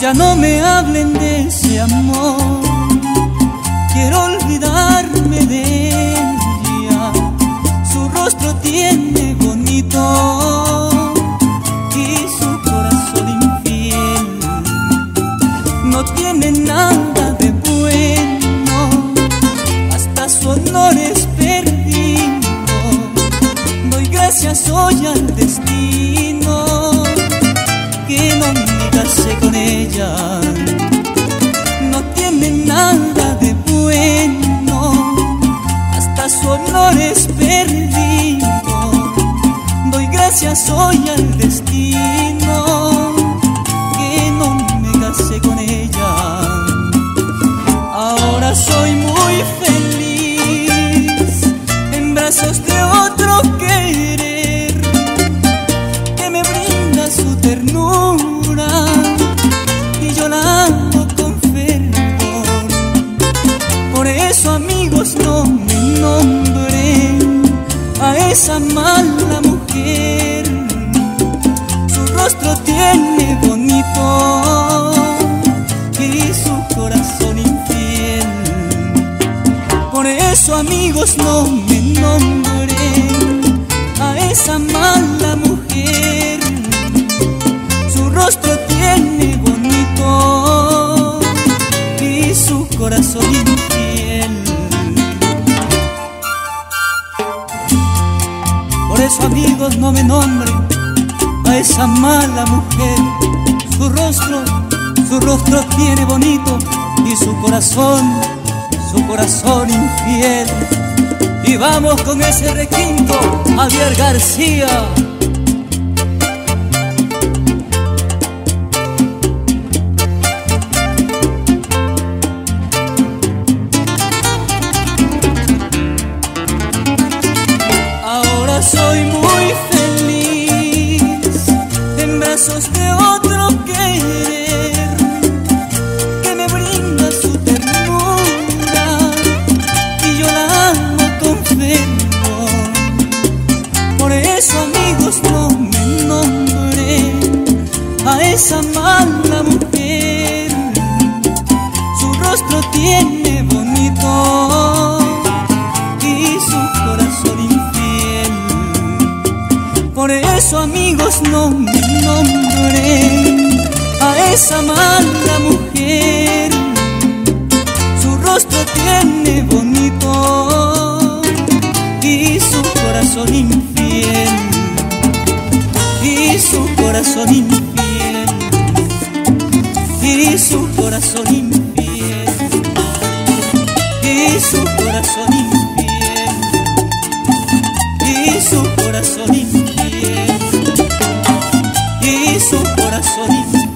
Ya no me hablen de ese amor, quiero olvidarme de ella. Su rostro tiene bonito y su corazón infiel no tiene nada de bueno, hasta su honor es perdido. Doy gracias hoy al destino que no me casé con ella. No tiene nada de bueno, hasta su honor es perdido. Doy gracias hoy al destino que no me casé con ella. Ahora soy muy feliz en brazos de otro querer que me brinda su ternura y yo la amo con fervor. Por eso, amigos, no me nombren a esa mala mujer. Su rostro tiene bonito y su corazón infiel. Por eso, amigos, no me nombren a esa mala mujer. Su rostro tiene bonito y su corazón infiel. Por eso, amigos, no me nombren a esa mala mujer. Su rostro tiene bonito y su corazón infiel. Y vamos con ese requinto, Javier García. Ahora soy muy feliz en brazos de otro querer que me brinda su ternura y yo la amo con fervor. Por eso, amigos, no me nombren a esa mala mujer. Su rostro tiene bonito y su corazón infiel. Por eso, amigos, no me nombren a esa mala mujer. Su rostro tiene bonito y su corazón infiel. Y su corazón infiel. Y su corazón infiel. Y su corazón infiel. Y su corazón infiel. Y su corazón infiel.